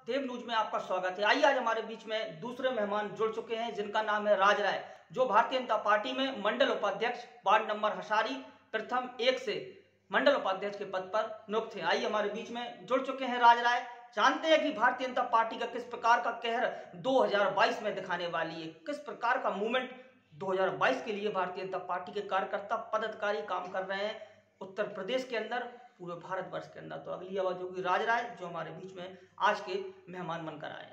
देव news में आपका स्वागत है। आइए आज हमारे बीच में दूसरे मेहमान जुड़ चुके हैं जिनका नाम है राज राय, जो भारतीय जनता पार्टी में मंडल उपाध्यक्ष वार्ड नंबर हसारी प्रथम 1 से मंडल उपाध्यक्ष के पद पर नियुक्त थे। आइए हमारे बीच में जुड़ चुके हैं राज राय। जानते हैं कि भारतीय जनता पार्टी का किस प्रकार का कहर 2022 में दिखाने वाली है, किस प्रकार का मूवमेंट 2022 के लिए भारतीय जनता पार्टी के कार्यकर्ता पदाधिकारी काम कर रहे हैं उत्तर प्रदेश के अंदर, पूरे भारतवर्ष के अंदर। तो अगली आवाज होगी राज राय, जो हमारे बीच में आज के मेहमान बनकर आए हैं।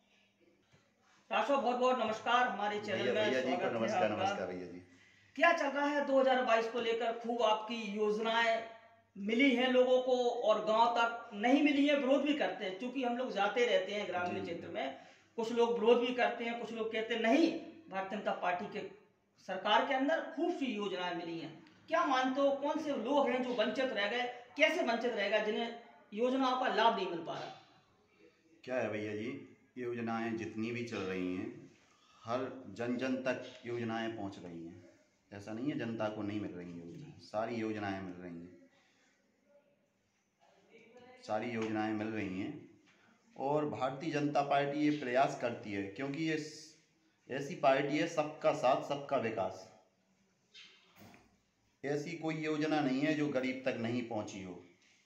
बहुत बहुत नमस्कार हमारे चैनल में स्वागत है। नमस्कार भैया जी। क्या चल रहा है 2022 को लेकर? खूब आपकी योजनाएं मिली हैं लोगों को और गांव तक नहीं मिली है, विरोध भी करते हैं। क्योंकि हम लोग जाते रहते हैं ग्रामीण क्षेत्र में, कुछ लोग विरोध भी करते हैं, कुछ लोग कहते हैं नहीं, भारतीय जनता पार्टी के सरकार के अंदर खूब सी योजनाएं मिली हैं। क्या मानते हो, कौन से लोग हैं जो वंचित रह गए, कैसे वंचित रहेगा जिन्हें योजनाओं का लाभ नहीं मिल पा रहा? क्या है भैया जी, योजनाएं जितनी भी चल रही हैं हर जन जन तक योजनाएं पहुंच रही हैं। ऐसा नहीं है जनता को नहीं मिल रही योजनाएं, सारी योजनाएं मिल रही हैं, सारी योजनाएं मिल रही हैं। और भारतीय जनता पार्टी ये प्रयास करती है, क्योंकि ये ऐसी पार्टी है सबका साथ सबका विकास। ऐसी कोई योजना नहीं है जो गरीब तक नहीं पहुंची हो।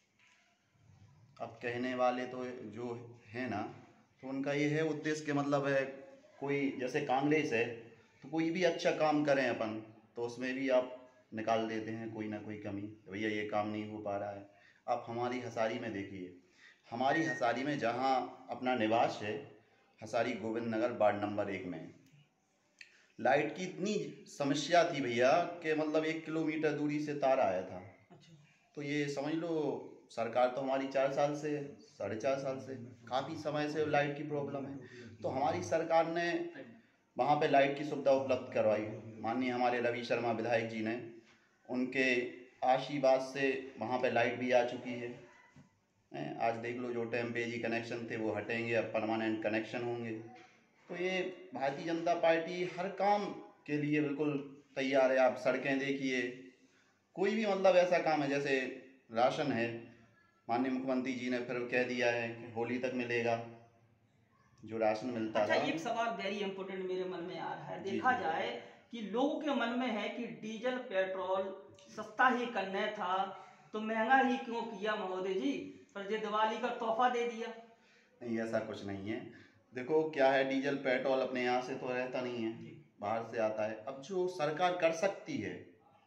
अब कहने वाले तो जो है ना, तो उनका ये है उद्देश्य के मतलब है, कोई जैसे कांग्रेस है तो कोई भी अच्छा काम करें अपन तो उसमें भी आप निकाल देते हैं कोई ना कोई कमी, भैया ये काम नहीं हो पा रहा है। आप हमारी हसारी में देखिए, हमारी हसारी में जहाँ अपना निवास है, हसारी गोविंद नगर वार्ड नंबर 1 में लाइट की इतनी समस्या थी भैया कि मतलब 1 किलोमीटर दूरी से तार आया था। तो ये समझ लो सरकार तो हमारी 4 साल से 4.5 साल से काफ़ी समय से लाइट की प्रॉब्लम है। तो हमारी सरकार ने वहाँ पे लाइट की सुविधा उपलब्ध करवाई। माननीय हमारे रवि शर्मा विधायक जी ने, उनके आशीर्वाद से वहाँ पे लाइट भी आ चुकी है। आज देख लो, जो टेम्परेरी कनेक्शन थे वो हटेंगे, अब परमानेंट कनेक्शन होंगे। तो ये भारतीय जनता पार्टी हर काम के लिए बिल्कुल तैयार है। आप सड़कें देखिए, कोई भी मतलब ऐसा काम है, जैसे राशन है, माननीय मुख्यमंत्री जी ने फिर कह दिया है कि होली तक मिलेगा जो राशन मिलता था। एक सवाल वेरी इंपोर्टेंट मेरे मन में आ रहा है। देखा जाए कि लोगों के मन में है कि डीजल पेट्रोल सस्ता ही करना था तो महंगा ही क्यों किया महोदय जी, पर ये दिवाली का तोहफा दे दिया। नहीं, ऐसा कुछ नहीं है। देखो क्या है, डीजल पेट्रोल अपने यहाँ से तो रहता नहीं है, बाहर से आता है। अब जो सरकार कर सकती है,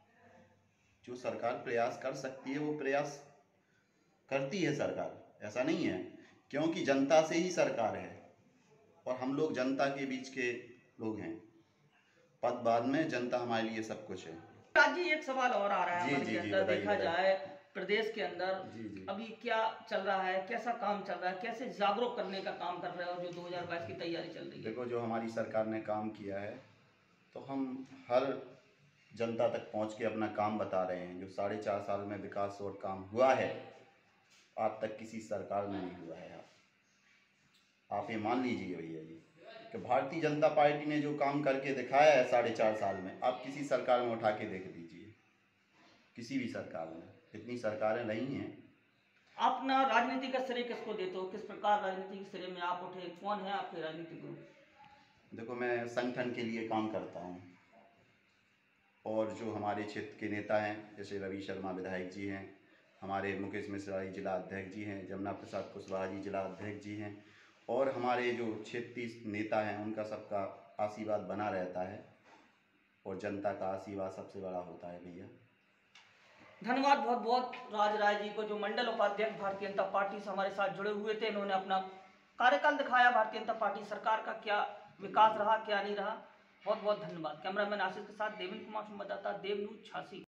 जो सरकार प्रयास कर सकती है, वो प्रयास करती है सरकार, ऐसा नहीं है, क्योंकि जनता से ही सरकार है और हम लोग जनता के बीच के लोग हैं। पद बाद में, जनता हमारे लिए सब कुछ है। जी एक सवाल और आ रहा है हमारे के अंदर, देखा जाए प्रदेश के अंदर अभी क्या चल रहा है, कैसा काम चल रहा है, कैसे जागरूक करने का काम कर रहे हो जो 2022 की तैयारी चल रही है? देखो, जो हमारी सरकार ने काम किया है तो हम हर जनता तक पहुंच के अपना काम बता रहे हैं। जो 4.5 साल में विकास और काम हुआ है, आज तक किसी सरकार में नहीं हुआ है। आप ये मान लीजिए भैया जी कि भारतीय जनता पार्टी ने जो काम करके दिखाया है 4.5 साल में, आप किसी सरकार में उठा के देख लीजिए, किसी भी सरकार में। इतनी सरकारें नहीं हैं। आप ना राजनीति का श्रेय किसको देते हो, किस प्रकार राजनीति के श्रेय में आप उठे, कौन है आपके राजनीतिक गुरु? देखो, मैं संगठन के लिए काम करता हूँ और जो हमारे क्षेत्र के नेता हैं, जैसे रवि शर्मा विधायक जी हैं, हमारे मुकेश मिश्रा जी जिला अध्यक्ष जी हैं, जमुना प्रसाद कुशवाहा जी जिला अध्यक्ष जी हैं, और हमारे जो क्षेत्रीय नेता हैं, उनका सबका आशीर्वाद बना रहता है और जनता का आशीर्वाद सबसे बड़ा होता है भैया। धन्यवाद बहुत बहुत राज राय जी को, जो मंडल उपाध्यक्ष भारतीय जनता पार्टी से हमारे साथ जुड़े हुए थे। इन्होंने अपना कार्यकाल दिखाया, भारतीय जनता पार्टी सरकार का क्या विकास रहा, क्या नहीं रहा। बहुत बहुत धन्यवाद। कैमरामैन आशीष के साथ देवेंद्र कुमार संवाददाता, देव न्यूज, झांसी।